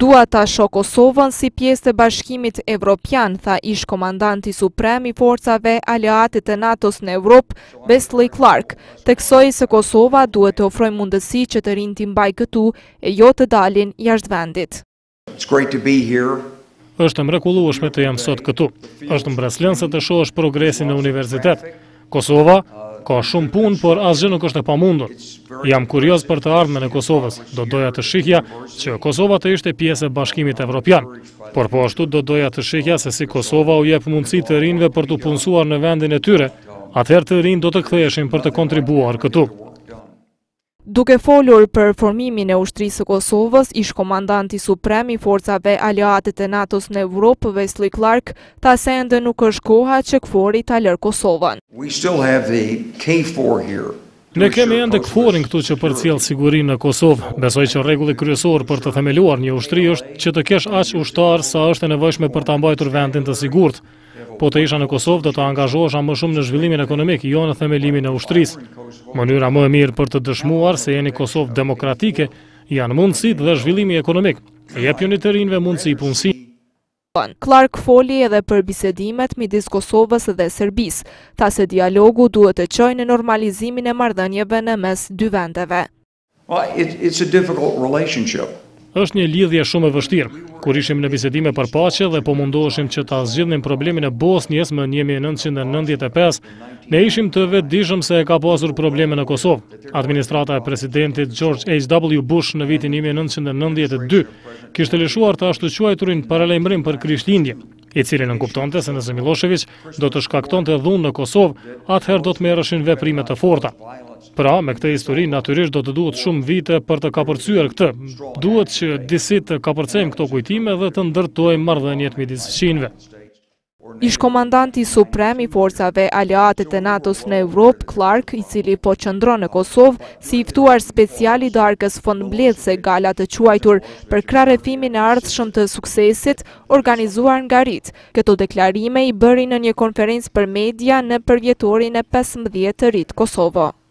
Dua ta shoh Kosovën si pjesë të Bashkimit Evropian, tha ish komandanti suprem i forcave aleate të NATO-s në Europë, Wesley Clark, theksoi se Kosova duhet të ofrojë mundësi që të rinjtë mbajë këtu e jo të dalin jashtë vendit. Është mrekullueshme të jam sot këtu. Është mbreslënse të shohësh progresin në universitet. Kosova ka shumë punë, por asgjë nuk është e pamundur. Jam kurioz për të ardhmen e Kosovës. Do doja të shihja që Kosova të ishte pjesë e Bashkimit Evropian. Por po ashtu do doja të shihja se si Kosova u jep mundësi të rinjve për të punësuar në vendin e tyre. Atëherë të rinj do të ktheheshin për të kontribuar këtu. Duke folur për formimin e ushtrisë së Kosovës, ish komandanti suprem i forcave aleate të NATO-s në Europë, Wesley Clark, tha se ende nuk është koha që KFOR-i ta lërë Kosovën. Ne kemi ende KFOR-in këtu që përcjell sigurinë në Kosovë. Besoj që rregulli kryesor për të themeluar një ushtri është që të kesh aq ushtar sa është e nevojshme për ta mbajtur vendin të sigurt. Po të isha në Kosovë do të angazhohesha më shumë në zhvillimin ekonomik, jo në themelimin e ushtrisë. Mënyra më e mirë për të dëshmuar se jeni Kosovë demokratike janë mundësitë dhe zhvillimi ekonomik. Jepjeni të rinjve mundësi punësimi. Clark foli edhe për bisedimet midis Kosovës dhe Serbisë, tha se dialogu duhet të çojë në normalizimin e marrëdhënieve në mes dy vendeve. Është një lidhje shumë e vështirë. Kur ishim në bisedime për paqe dhe po mundoheshim që ta zgjidhnim problemin e Bosnjës më 1995, ne ishim të vetëdijshëm se e ka pasur probleme në Kosovë. Administrata e presidentit George H.W. Bush në vitin 1992 kishte lëshuar të ashtu quajturin paralajmërim për Krishtlindje, i cili nënkuptonte se nëse Milošević do të shkaktonte dhunë në Kosovë, atëherë do të merreshin veprime të forta. Pra, me këtë histori, natyrisht do të duhet shumë vite për të kapërcyer këtë. Duhet që disi të kapërcejmë këto kujtime dhe të ndërtojmë marrëdhëniet midis fqinjve. Ish komandanti suprem i forcave aleate të NATO-s në Europë, Clark, i cili po qëndron në Kosovë, si i ftuar special i darkës fondmbledhëse gala të quajtur për krahëfimin e ardhshëm të suksesit organizuar nga RIT. Këto deklarime i bëri në një konferencë për media në përvjetorin e 15 të RIT Kosovo.